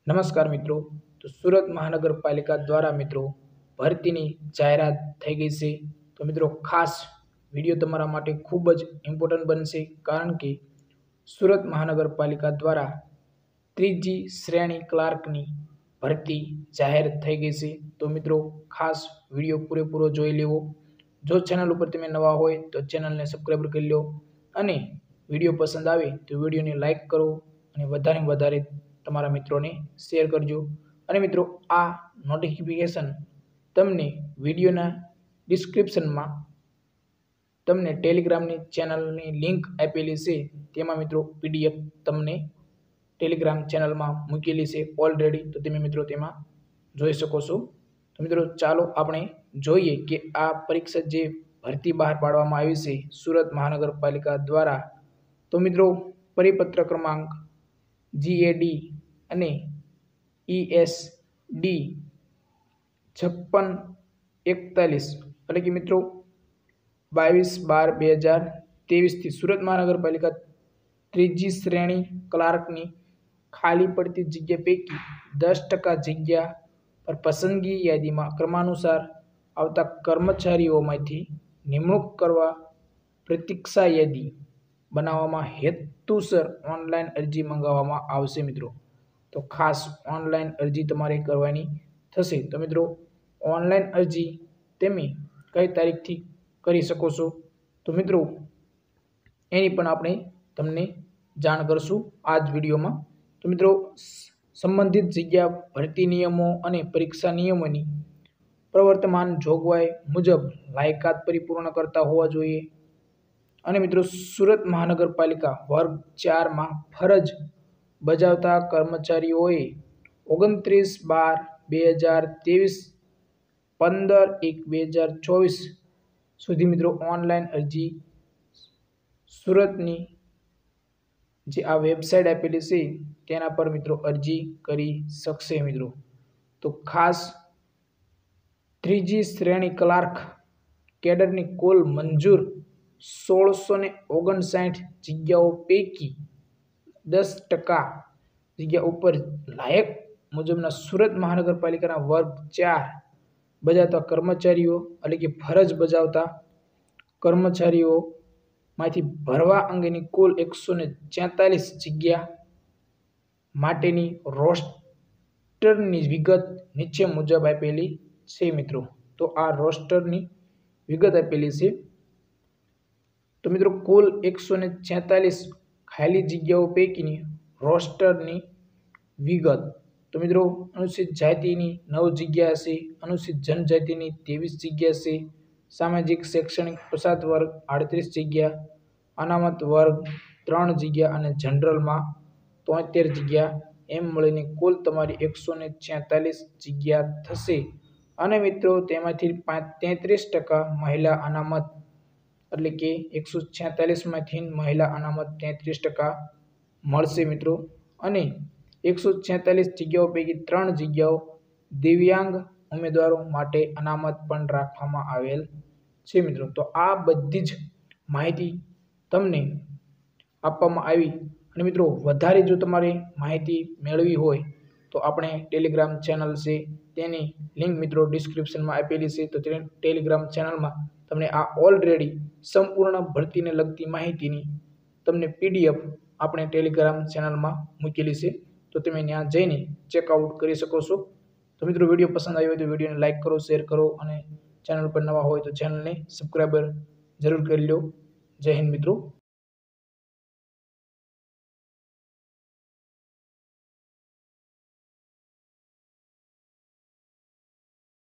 નમસ્કાર મિત્રો। તો સુરત મહાનગરપાલિકા દ્વારા મિત્રો ભરતીની જાહેરાત થઈ ગઈ છે। તો મિત્રો ખાસ વિડીયો તમારા માટે ખૂબ જ ઇમ્પોર્ટન્ટ બનશે, કારણ કે સુરત મહાનગરપાલિકા દ્વારા ત્રીજી શ્રેણી ક્લાર્કની ભરતી જાહેર થઈ ગઈ છે। તો મિત્રો ખાસ વિડીયો પૂરેપૂરો જોઈ લેવો। જો ચેનલ ઉપર તમે નવા હોય તો ચેનલને સબસ્ક્રાઈબ કરી લો, અને વિડીયો પસંદ આવે તો વિડીયોને લાઇક કરો અને વધારે તમારા મિત્રોને શેર કરજો। અને મિત્રો આ નોટિફિકેશન તમને વિડીયોના ડિસ્ક્રિપ્શનમાં તમને ટેલિગ્રામની ચેનલની લિંક આપેલી છે, તેમાં મિત્રો PDF તમને ટેલિગ્રામ ચેનલમાં મૂકેલી છે ઓલરેડી, તો તમે મિત્રો તેમાં જોઈ શકો છો। તો મિત્રો ચાલો આપણે જોઈએ કે આ પરીક્ષા જે ભરતી બહાર પાડવામાં આવી છે સુરત મહાનગરપાલિકા દ્વારા, તો મિત્રો પરિપત્ર ક્રમાંક GAD અને ESD 5641 એટલે કે મિત્રો 22/12/2023 થી સુરત મહાનગરપાલિકા ત્રીજી શ્રેણી ક્લાર્કની ખાલી પડતી જગ્યા પૈકી 10% જગ્યા પર પસંદગી યાદીમાં ક્રમાનુસાર આવતા કર્મચારીઓમાંથી નિમણૂક કરવા પ્રતીક્ષા યાદી બનાવવામાં હેતુસર ઓનલાઈન અરજી મંગાવવામાં આવશે મિત્રો। તો ખાસ ઓનલાઈન અરજી તમારે કરવાની થશે। તો મિત્રો ઓનલાઈન અરજી તમે કઈ તારીખથી કરી શકો છો, તો મિત્રો એની પણ આપણે તમને જાણ કરશું આ જ વિડીયોમાં। તો મિત્રો સંબંધિત જગ્યા ભરતી નિયમો અને પરીક્ષા નિયમોની પ્રવર્તમાન જોગવાઈ મુજબ લાયકાત પરિપૂર્ણ કરતા હોવા જોઈએ। અને મિત્રો સુરત મહાનગરપાલિકા વર્ગ 4માં ફરજ બજાવતા કર્મચારીઓએ 29/12/2023 15/1/2024 સુધી મિત્રો ઓનલાઈન અરજી સુરતની જે આ વેબસાઇટ આપેલી છે તેના પર મિત્રો અરજી કરી શકશે મિત્રો। તો ખાસ ત્રીજી શ્રેણી ક્લાર્ક કેડરની કુલ મંજૂર 1659 જગ્યાઓ પૈકી 10% જગ્યા ઉપર લાયક મુજબના સુરત મહાનગરપાલિકાના વર્ગ 4 બજાવતા કર્મચારીઓ એટલે કે ફરજ બજાવતા કર્મચારીઓમાંથી ભરવા અંગેની કુલ 146 જગ્યા માટેની રોસ્ટરની વિગત નીચે મુજબ આપેલી છે મિત્રો। તો આ રોસ્ટરની વિગત આપેલી છે। તો મિત્રો કુલ 146 ખાલી જગ્યાઓ પૈકીની રોસ્ટરની વિગત, તો મિત્રો અનુસૂચિત જાતિની 9 જગ્યા હશે, અનુસૂચિત જનજાતિની 23 જગ્યા છે, સામાજિક શૈક્ષણિક પછાત વર્ગ 38 જગ્યા, અનામત વર્ગ 3 જગ્યા અને જનરલમાં 73 જગ્યા, એમ મળીને કુલ તમારી 146 જગ્યા થશે। અને મિત્રો તેમાંથી 33% મહિલા અનામત એટલે કે 146માંથી મહિલા અનામત 33% મળશે મિત્રો। અને 146 જગ્યાઓ પૈકી 3 જગ્યાઓ દિવ્યાંગ ઉમેદવારો માટે અનામત પણ રાખવામાં આવેલ છે મિત્રો। તો આ બધી જ માહિતી તમને આપવામાં આવી। અને મિત્રો વધારે જો તમારે માહિતી મેળવી હોય તો આપણે ટેલિગ્રામ ચેનલ છે તેની લિંક મિત્રો ડિસ્ક્રિપ્શનમાં આપેલી છે। તો તે ટેલિગ્રામ ચેનલમાં તમને આ ઓલરેડી સંપૂર્ણ ભરતીને લગતી માહિતીની તમને PDF આપણે ટેલિગ્રામ ચેનલમાં મૂકેલી છે, તો તમે ત્યાં જઈને ચેકઆઉટ કરી શકો છો। તો મિત્રો વિડીયો પસંદ આવ્યો હોય તો વિડીયોને લાઇક કરો, શેર કરો, અને ચેનલ પર નવા હોય તો ચેનલને સબસ્ક્રાઈબર જરૂર કરી લો। જય હિન્દ મિત્રો।